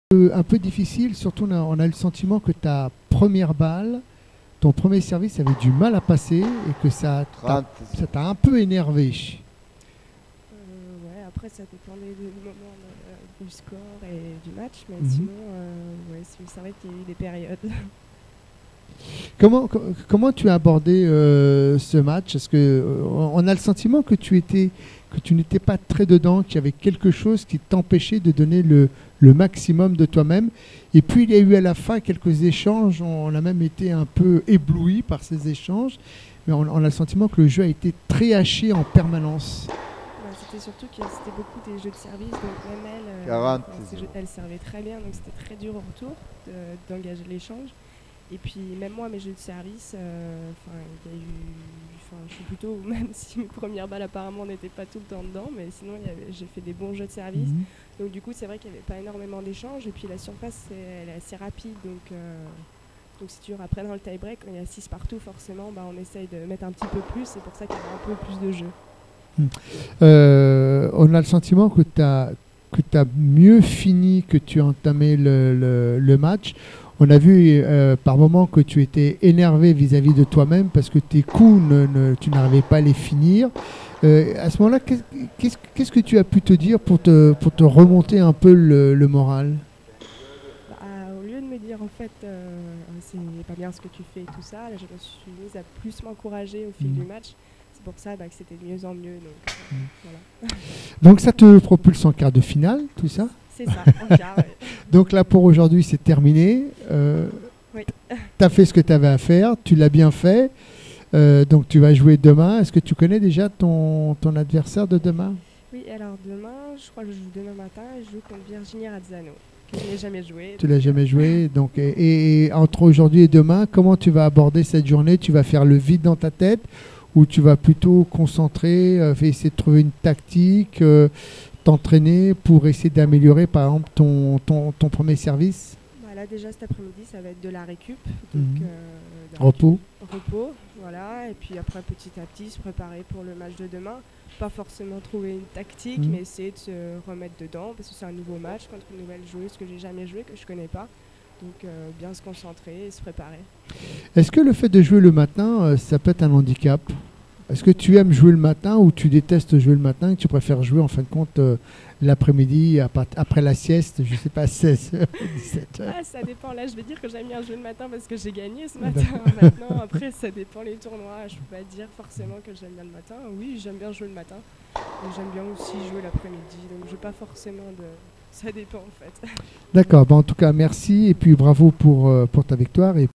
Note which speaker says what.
Speaker 1: Un peu difficile, surtout on a le sentiment que ta première balle, ton premier service avait du mal à passer et que ça t'a un peu énervé.
Speaker 2: Ouais, après ça dépendait du moment du score et du match, mais
Speaker 1: Mhm.
Speaker 2: sinon, ouais, c'est vrai qu'il y a eu des périodes.
Speaker 1: Comment tu as abordé ce match? Est-ce que on a le sentiment que tu n'étais pas très dedans, qu'il y avait quelque chose qui t'empêchait de donner le maximum de toi-même. Et puis il y a eu à la fin quelques échanges. On a même été un peu ébloui par ces échanges, mais on a le sentiment que le jeu a été très haché en permanence.
Speaker 2: Ouais, c'était surtout que c'était beaucoup des jeux de service, donc même elle,
Speaker 3: 40,
Speaker 2: elle servait très bien, donc c'était très dur au retour d'engager l'échange. Et puis même moi, mes jeux de service, il y a eu, je suis plutôt, même si mes premières balles apparemment n'étaient pas tout le temps dedans, mais sinon j'ai fait des bons jeux de service.
Speaker 1: Mhm.
Speaker 2: Donc du coup, c'est vrai qu'il n'y avait pas énormément d'échanges, et puis la surface, elle est assez rapide, donc c'est dur. Après, dans le tie-break, quand il y a 6 partout, forcément, on essaye de mettre un petit peu plus, c'est pour ça qu'il y a un peu plus de jeu.
Speaker 1: On a le sentiment que tu as mieux fini que tu as entamé le match. On a vu par moments que tu étais énervé vis-à-vis de toi-même parce que tes coups, tu n'arrivais pas à les finir. À ce moment-là, qu'est-ce que tu as pu te dire pour te remonter un peu le moral?
Speaker 2: Au lieu de me dire en fait c'est pas bien ce que tu fais et tout ça, là, je me suis mise à plus m'encourager au fil du match. C'est pour ça que c'était de mieux en mieux. Donc, voilà.
Speaker 1: Donc ça te propulse en quart de finale, tout ça?
Speaker 2: C'est ça, en quart. Ouais.
Speaker 1: Donc là pour aujourd'hui c'est terminé.
Speaker 2: Oui.
Speaker 1: Tu as fait ce que tu avais à faire, tu l'as bien fait. Donc tu vas jouer demain. Est-ce que tu connais déjà ton adversaire de demain?
Speaker 2: Oui, alors demain, je crois que je joue demain matin et je joue contre Virginie Razzano, que je n'ai jamais joué.
Speaker 1: Tu l'as jamais joué. Donc, et entre aujourd'hui et demain, comment tu vas aborder cette journée? Tu vas faire le vide dans ta tête ou tu vas plutôt concentrer, essayer de trouver une tactique, t'entraîner pour essayer d'améliorer par exemple ton premier service?
Speaker 2: Là déjà cet après-midi, ça va être de la récup. Donc,
Speaker 1: Repos.
Speaker 2: Repos, voilà. Et puis après, petit à petit, se préparer pour le match de demain. Pas forcément trouver une tactique, mais essayer de se remettre dedans, parce que c'est un nouveau match contre une nouvelle joueuse que j'ai jamais joué, que je connais pas. Donc bien se concentrer et se préparer.
Speaker 1: Est-ce que le fait de jouer le matin, ça peut être un handicap? Est-ce que tu aimes jouer le matin ou tu détestes jouer le matin et que tu préfères jouer en fin de compte l'après-midi, après la sieste, je sais pas, 16h, 17h?
Speaker 2: Ah, ça dépend. Là, je vais dire que j'aime bien jouer le matin parce que j'ai gagné ce matin. Maintenant, après, ça dépend les tournois. Je peux pas dire forcément que j'aime bien le matin. Oui, j'aime bien jouer le matin. Mais j'aime bien aussi jouer l'après-midi. Donc, je n'ai pas forcément de... Ça dépend, en fait.
Speaker 1: D'accord. En tout cas, merci et puis bravo pour ta victoire. Et